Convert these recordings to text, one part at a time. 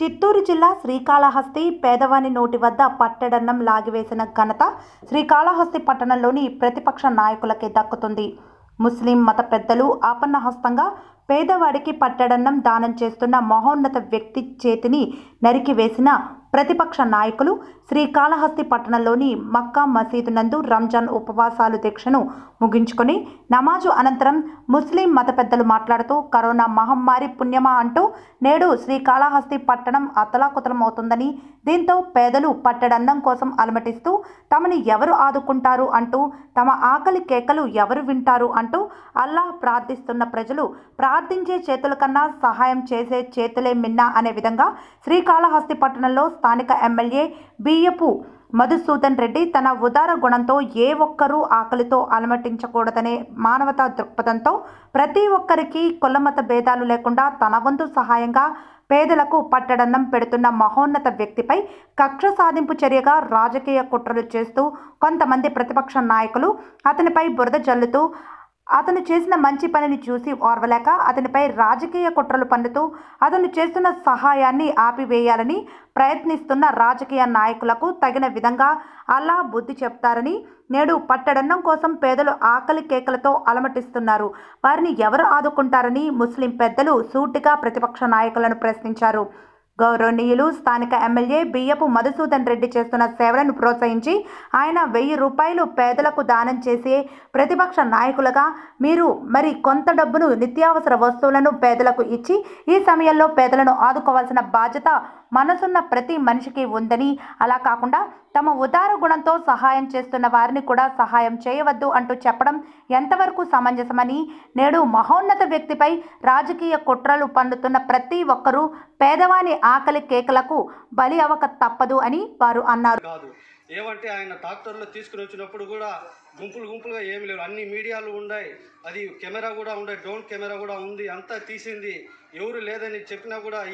చిత్తూరు జిల్లా శ్రీకాళహస్తి పేదవాని నోటి వద్ద పట్టెడన్నం లాగివేసిన ఘనత శ్రీకాళహస్తి పట్టణంలోని ప్రతిపక్ష నాయకులకే దక్కుతుంది. ముస్లిం మత పెద్దలు ఆపన్నహస్తంగా పేదవాడికి పట్టెడన్నం దానం చేస్తున్న మహోన్నత వ్యక్తి చేతిని నరికివేసిన ప్రతిపక్ష నాయకులు శ్రీకాళహస్తి పట్టణంలోని మక్కా మసీదు నందు రంజాన్ ఉపవాసాలు దీక్షను ముగించుకొని నమాజు అనంతరం ముస్లిం మత పెద్దలు మాట్లాడుతూ కరోనా మహమ్మారి పుణ్యమా అంటూ నేడు శ్రీకాళహస్తి పట్టణం అతలాకుతలమవుతుందని, దీంతో పేదలు పట్టెడన్నం కోసం అలమటిస్తూ తమని ఎవరు ఆదుకుంటారు అంటూ, తమ ఆకలి కేకలు ఎవరు వింటారు అంటూ అల్లాహ్ ప్రార్థిస్తున్న ప్రజలు ప్రార్థించే చేతుల కన్నా సహాయం చేసే చేతులే మిన్నా అనే విధంగా శ్రీకాళహస్తి పట్టణంలో స్థానిక ఎమ్మెల్యే బియ్యపు మధుసూదన్ రెడ్డి తన ఉదార గుణంతో ఏ ఒక్కరూ ఆకలితో అలమటించకూడదనే మానవతా దృక్పథంతో ప్రతి ఒక్కరికి కులమత భేదాలు లేకుండా తన వంతు సహాయంగా పేదలకు పట్టెడన్నం పెడుతున్న మహోన్నత వ్యక్తిపై కక్ష సాధింపు చర్యగా రాజకీయ కుట్రలు చేస్తూ కొంతమంది ప్రతిపక్ష నాయకులు అతనిపై బురద జల్లుతూ అతను చేసిన మంచి పనిని చూసి ఓర్వలేక అతనిపై రాజకీయ కుట్రలు పన్నుతూ అతను చేస్తున్న సహాయాన్ని ఆపివేయాలని ప్రయత్నిస్తున్న రాజకీయ నాయకులకు తగిన విధంగా అల్లాహ్ బుద్ధి చెప్తారని, నేడు పట్టెడన్నం కోసం పేదలు ఆకలి కేకలతో అలమటిస్తున్నారు, వారిని ఎవరు ఆదుకుంటారని ముస్లిం పెద్దలు సూటిగా ప్రతిపక్ష నాయకులను ప్రశ్నించారు. గౌరవనీయులు స్థానిక ఎమ్మెల్యే బియ్యపు మధుసూదన్ రెడ్డి చేస్తున్న సేవలను ప్రోత్సహించి ఆయన 1000 రూపాయలు పేదలకు దానం చేసే ప్రతిపక్ష నాయకులుగా మీరు మరి కొంత డబ్బును నిత్యావసర వస్తువులను పేదలకు ఇచ్చి ఈ సమయంలో పేదలను ఆదుకోవాల్సిన బాధ్యత మనసున్న ప్రతి మనిషికి ఉందని, అలా కాకుండా తమ ఉదార గుణంతో సహాయం చేస్తున్న వారిని కూడా సహాయం చేయవద్దు అంటూ చెప్పడం ఎంతవరకు సమంజసమని, నేడు మహోన్నత వ్యక్తిపై రాజకీయ కుట్రలు పన్నుతున్న ప్రతి ఒక్కరూ పేదవాని ఆకలి కేకలకు బలి అవ్వక తప్పదు అని వారు అన్నారు. ఏమంటే ఆయన ట్రాక్టర్లో తీసుకుని వచ్చినప్పుడు కూడా గుంపులుగా ఏమి లేవు, అన్ని మీడియాలు ఉన్నాయి, అది కెమెరా కూడా ఉండే, డ్రోన్ కెమెరా కూడా ఉంది, అంతా తీసింది. ఎవరు లేదని చెప్పినా కూడా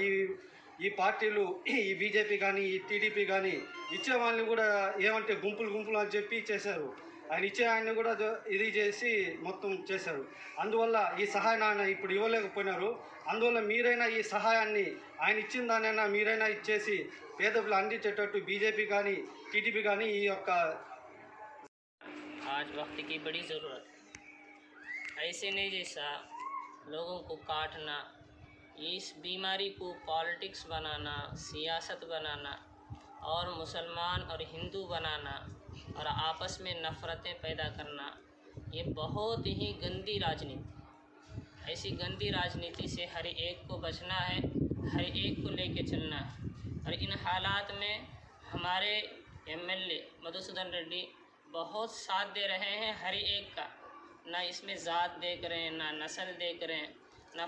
ఈ పార్టీలు, ఈ బీజేపీ కానీ ఈ టీడీపీ కానీ ఇచ్చే వాళ్ళని కూడా ఏమంటే గుంపులు అని చెప్పి చేశారు. ఆయన ఇచ్చే ఆయన్ని కూడా ఇది చేసి మొత్తం చేశారు. అందువల్ల ఈ సహాయాన్ని ఆయన ఇప్పుడు ఇవ్వలేకపోయినారు. అందువల్ల మీరైనా ఈ సహాయాన్ని ఆయన ఇచ్చిన దానైనా మీరైనా ఇచ్చేసి పేదలు అందించేటట్టు బీజేపీ కానీ టీడీపీ కానీ ఈ యొక్క आज वक्त की बड़ी ज़रूरत ऐसे नहीं जैसा लोगों को काटना, इस बीमारी को पॉलिटिक्स बनाना, सियासत बनाना और मुसलमान और हिंदू बनाना और आपस में नफ़रतें पैदा करना, ये बहुत ही गंदी राजनीति। ऐसी गंदी राजनीति से हर एक को बचना है, हर एक को लेके चलना है। और इन हालात में हमारे एमएलए मधुसूदन रेड्डी बहुत साथ दे रहे हैं हर एक का, ना इसमें ज़ात देख रहे हैं, ना नस्ल देख रहे हैं, ना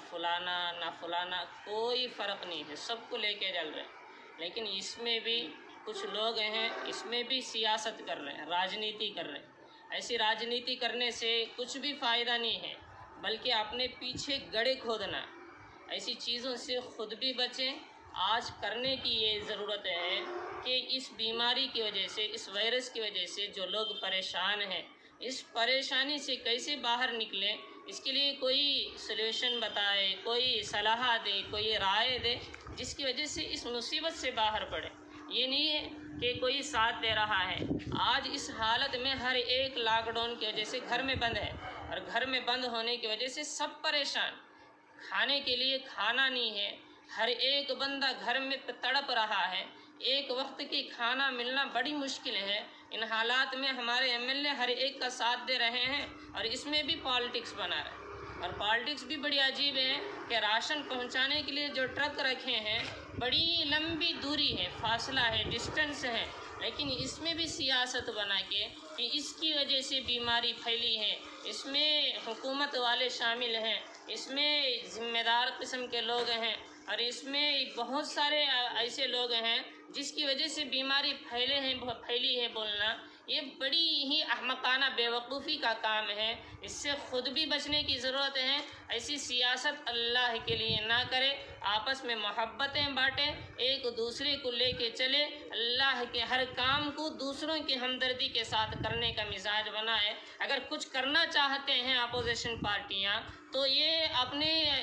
फलाना कोई फ़र्क नहीं है, सबको लेके चल रहे हैं। लेकिन इसमें भी कुछ लोग हैं, इसमें भी सियासत कर रहे हैं, राजनीति कर रहे हैं। ऐसी राजनीति करने से कुछ भी फ़ायदा नहीं है, बल्कि अपने पीछे गड्ढे खोदना। ऐसी चीज़ों से ख़ुद भी बचें। आज करने की ये ज़रूरत है कि इस बीमारी की वजह से, इस वायरस की वजह से जो लोग परेशान हैं, इस परेशानी से कैसे बाहर निकलें, इसके लिए कोई सॉल्यूशन बताए, कोई सलाह दे, कोई राय दे, जिसकी वजह से इस मुसीबत से बाहर पड़े। ये नहीं है कि कोई साथ दे रहा है। आज इस हालत में हर एक लॉकडाउन की वजह से घर में बंद है, और घर में बंद होने की वजह से सब परेशान, खाने के लिए खाना नहीं है, हर एक बंदा घर में तड़प रहा है, एक वक्त की खाना मिलना बड़ी मुश्किल है। इन हालात में हमारे एमएलए हर एक का साथ दे रहे हैं और इसमें भी पॉलिटिक्स बना रहे हैं। और पॉलिटिक्स भी बड़ी अजीब है कि राशन पहुंचाने के लिए जो ट्रक रखे हैं, बड़ी लंबी दूरी है, फासला है, डिस्टेंस है, लेकिन इसमें भी सियासत बना के कि इसकी वजह से बीमारी फैली है, इसमें हुकूमत वाले शामिल हैं, इसमें ज़िम्मेदार किस्म के लोग हैं, और इसमें बहुत सारे ऐसे लोग हैं जिसकी वजह से बीमारी फैली है बोलना, ये बड़ी ही अहमकाना बेवकूफ़ी का काम है। इससे ख़ुद भी बचने की ज़रूरत है। ऐसी सियासत अल्लाह के लिए ना करे, आपस में मोहब्बतें बाँटें, एक दूसरे को लेके चले, अल्लाह के हर काम को दूसरों की हमदर्दी के साथ करने का मिजाज बनाए। अगर कुछ करना चाहते हैं अपोजिशन पार्टियाँ, तो ये अपने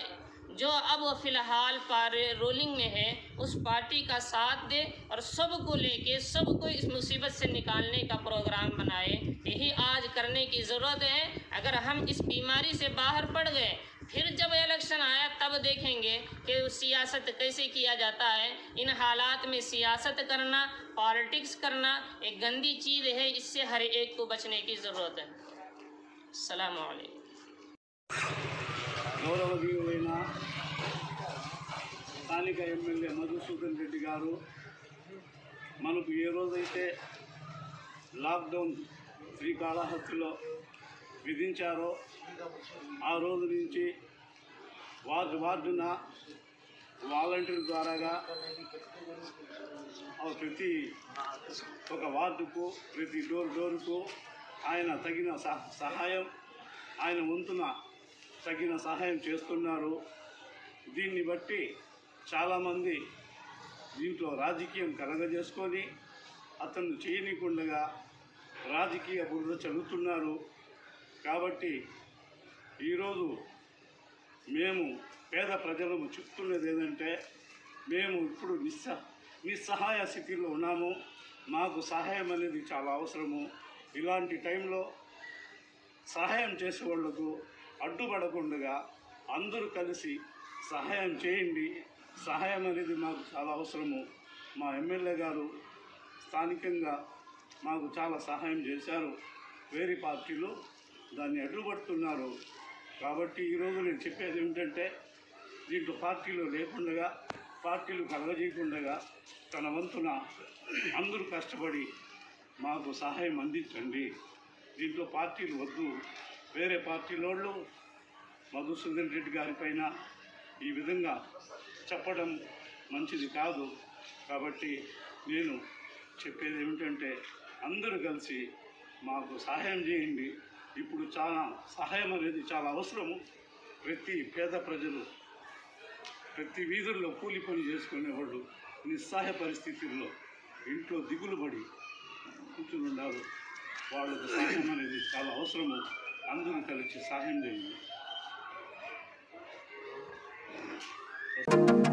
जो अब फ़िलहाल रोलिंग में है उस पार्टी का साथ दे और सबको लेके सबको इस मुसीबत से निकालने का प्रोग्राम बनाए। यही आज करने की ज़रूरत है। अगर हम इस बीमारी से बाहर पड़ गए, फिर जब इलेक्शन आया तब देखेंगे कि सियासत कैसे किया जाता है। इन हालात में सियासत करना, पॉलिटिक्स करना एक गंदी चीज़ है। इससे हर एक को बचने की ज़रूरत है। अस्सलामु अलैकुम। గౌరవనీయులైన స్థానిక ఎమ్మెల్యే మధుసూదన్ రెడ్డి గారు మనకు ఏ రోజైతే లాక్డౌన్ శ్రీకాళహస్తిలో విధించారో ఆ రోజు నుంచి వార్డున వాలంటీర్ ద్వారాగా ప్రతి ఒక వార్డుకు ప్రతి డోరుకు ఆయన తగిన సహాయం ఆయన వంతున తగిన సహాయం చేస్తున్నారు. దీన్ని బట్టి చాలామంది దీంట్లో రాజకీయం కలగజేసుకొని అతను చేయనీయకుండా రాజకీయ బురద చల్లుతున్నారు. కాబట్టి ఈరోజు మేము పేద ప్రజలకు చెప్తున్నది ఏంటంటే, మేము ఇప్పుడు నిస్సహాయ స్థితిలో ఉన్నాము. మాకు సహాయం అనేది చాలా అవసరము. ఇలాంటి టైంలో సహాయం చేసే వాళ్లకు అడ్డుపడకుండా అందరూ కలిసి సహాయం చేయండి. సహాయం అనేది మాకు చాలా అవసరము. మా ఎమ్మెల్యే గారు స్థానికంగా మాకు చాలా సహాయం చేశారు. వేరే పార్టీలు దాన్ని అడ్డుపడుతున్నారు. కాబట్టి ఈరోజు నేను చెప్పేది ఏమిటంటే, దీంట్లో పార్టీలు లేకుండా, పార్టీలు కలగజేయకుండా తన వంతున అందరూ కష్టపడి మాకు సహాయం అందించండి. దీంట్లో పార్టీలు వద్దు. వేరే పార్టీలోళ్ళు మధుసూదన్ రెడ్డి గారి పైన ఈ విధంగా చెప్పడం మంచిది కాదు. కాబట్టి నేను చెప్పేది ఏమిటంటే, అందరూ కలిసి మాకు సహాయం చేయండి. ఇప్పుడు చాలా సహాయం అనేది చాలా అవసరము. ప్రతి పేద ప్రజలు ప్రతి వీధుల్లో కూలి పని చేసుకునేవాళ్ళు నిస్సహాయ పరిస్థితుల్లో ఇంట్లో దిగులు పడి కూర్చుని ఉన్నారు. వాళ్ళకు సహాయం అనేది చాలా అవసరము. అందరూ కలిసి సహాయం చేయండి.